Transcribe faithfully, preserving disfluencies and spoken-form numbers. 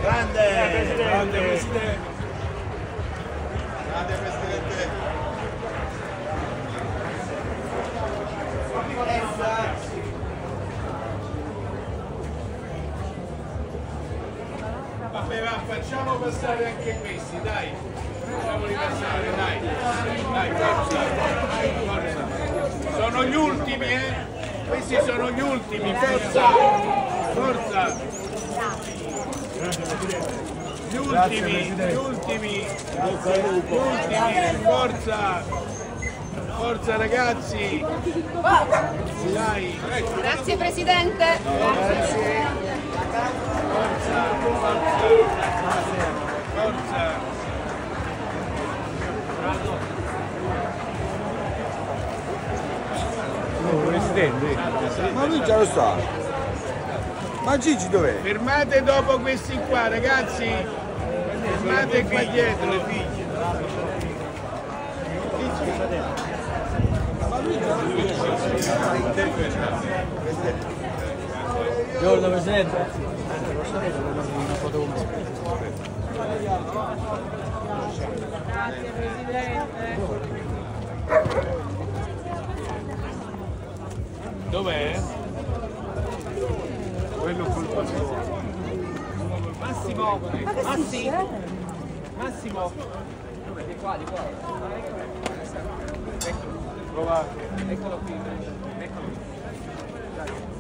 Grande, grande Presidente. Grande Presidente. Vabbè, va, facciamo passare anche questi, dai. Facciamoli passare, dai. Dai, forza. Forza. Sono gli ultimi, eh? Questi sono gli ultimi, forza. Forza. Gli ultimi, gli ultimi. Gli ultimi, forza. Forza ragazzi. Dai. Grazie Presidente. Grazie. Forza, forza. Forza. No, Presidente. Ma lui già lo sa. Ma Gigi dov'è? Fermate dopo questi qua, ragazzi. Fermate qua dietro. Le figlie. Buongiorno Presidente. Grazie Presidente. Dov'è? Quello colpa sua. Massimo. Massimo. Massimo. Di qua, di qua. Provate. Eccolo qui. Eccolo qui.